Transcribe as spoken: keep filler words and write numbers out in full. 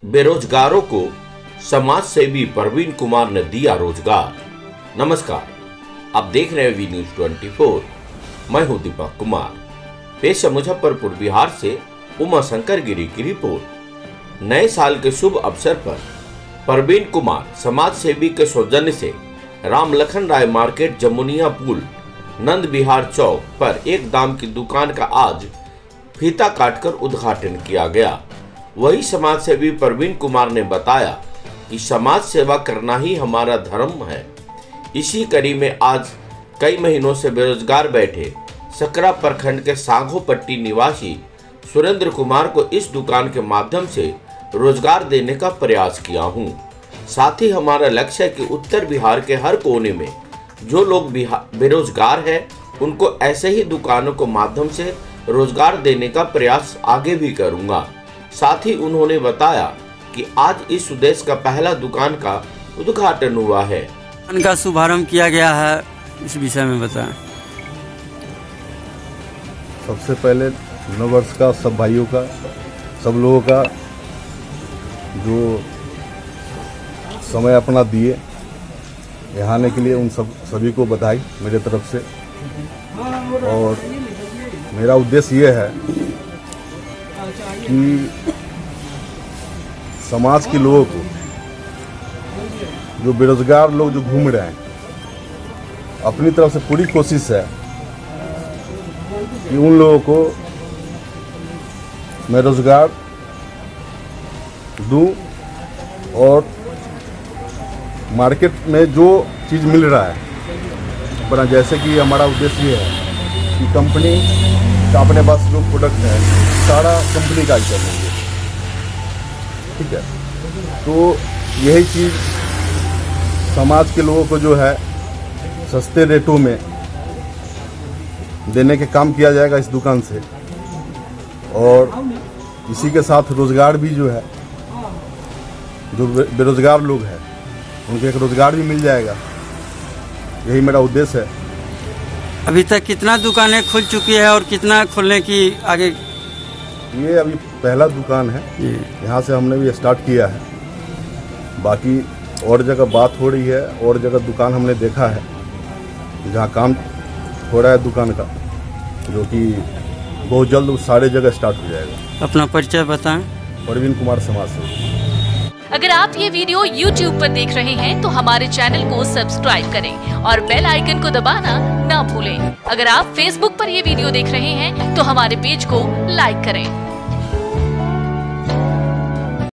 बेरोजगारों को समाज सेवी प्रवीण कुमार ने दिया रोजगार। नमस्कार, आप देख रहे हैं वी न्यूज चौबीस। मैं हूं दीपक कुमार। पेश है मुजफ्फरपुर बिहार से उमा शंकर गिरी की रिपोर्ट। नए साल के शुभ अवसर पर प्रवीण कुमार समाज सेवी के सौजन्य से राम लखन राय मार्केट जमुनिया पुल नंद विहार चौक पर एक दाम की दुकान का आज फीता काटकर उद्घाटन किया गया। वही समाज सेवी प्रवीण कुमार ने बताया कि समाज सेवा करना ही हमारा धर्म है। इसी कड़ी में आज कई महीनों से बेरोजगार बैठे सकरा प्रखंड के सांघोपट्टी निवासी सुरेंद्र कुमार को इस दुकान के माध्यम से रोजगार देने का प्रयास किया हूं। साथ ही हमारा लक्ष्य है कि उत्तर बिहार के हर कोने में जो लोग बेरोजगार हैं उनको ऐसे ही दुकानों के माध्यम से रोजगार देने का प्रयास आगे भी करूंगा। साथ ही उन्होंने बताया कि आज इस उद्देश्य का पहला दुकान का उद्घाटन हुआ है। दुकान का शुभारंभ किया गया है, इस विषय में बताएं। सबसे पहले नव वर्ष का सब भाइयों का, सब लोगों का जो समय अपना दिए यहाँ आने के लिए, उन सब सभी को बधाई मेरे तरफ से। और मेरा उद्देश्य ये है कि समाज के लोगों को, जो बेरोजगार लोग जो घूम रहे हैं, अपनी तरफ से पूरी कोशिश है कि उन लोगों को मैं रोजगार दूं और मार्केट में जो चीज़ मिल रहा है बना, जैसे कि हमारा उद्देश्य ये है कि कंपनी का अपने पास जो प्रोडक्ट है सारा कंपनी का ही चलेंगे, ठीक है। तो यही चीज़ समाज के लोगों को जो है सस्ते रेटों में देने के काम किया जाएगा इस दुकान से। और इसी के साथ रोज़गार भी जो है, जो बेरोजगार लोग हैं उनको एक रोज़गार भी मिल जाएगा। यही मेरा उद्देश्य है। अभी तक कितना दुकानें खुल चुकी है और कितना खोलने की आगे? ये अभी पहला दुकान है, यहाँ से हमने भी स्टार्ट किया है। बाकी और जगह बात हो रही है, और जगह दुकान हमने देखा है जहाँ काम हो रहा है दुकान का, जो कि बहुत जल्द सारे जगह स्टार्ट हो जाएगा। अपना परिचय बताएं। प्रवीण कुमार समाज सेवी। अगर आप ये वीडियो YouTube पर देख रहे हैं तो हमारे चैनल को सब्सक्राइब करें और बेल आइकन को दबाना ना भूलें। अगर आप Facebook पर ये वीडियो देख रहे हैं तो हमारे पेज को लाइक करें।